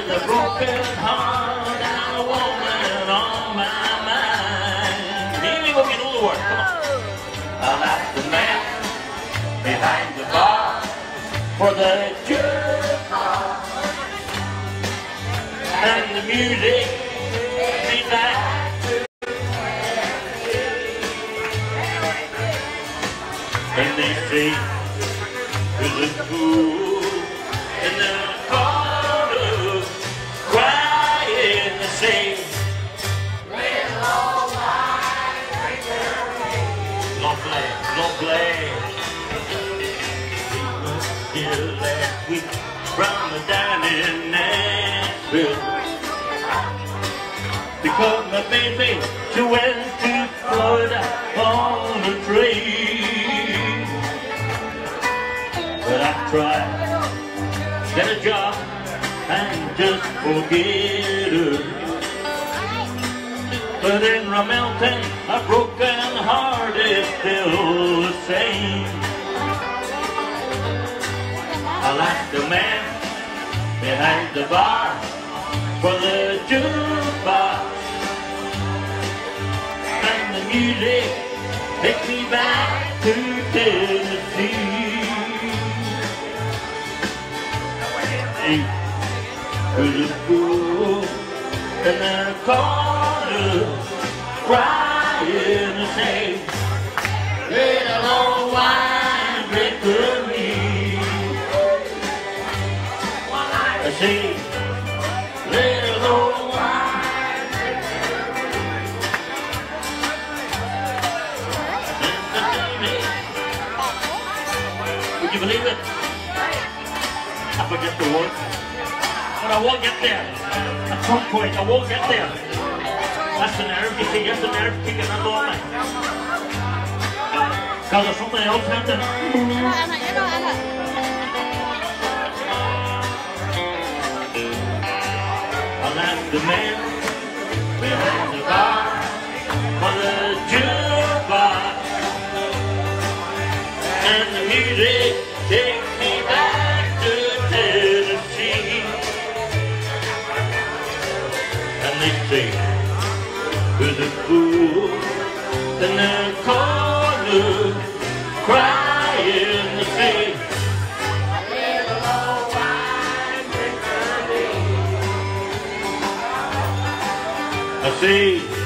with a broken heart and a woman on my mind. Maybe we can do the work, come on. I'm at the man behind the bar for the jukebox, and the music be back to and they say to the fool in the corner crying the same. Long play. Still last week from the dining Nashville, because my baby, she went to Florida on a train. But I tried, get a job and just forget her. But in Ramelton, a broken heart is still the same. I like the man behind the bar for the jukebox, and the music takes me back to Tennessee. To the pool in the corner, crying the same. Little old wine drinker me. I see little old wine drinker me. Would you believe it? I forget the word. But I won't get there. At some point, I won't get there. That's the nerve, you see, that's the nerve kicking under on me. Because there's something else happening. I'll ask the man behind the bar for the jukebox, and the music takes me back to Tennessee. And they say, with the fool in the corner, crying the same. Little old wine drinker me. I say,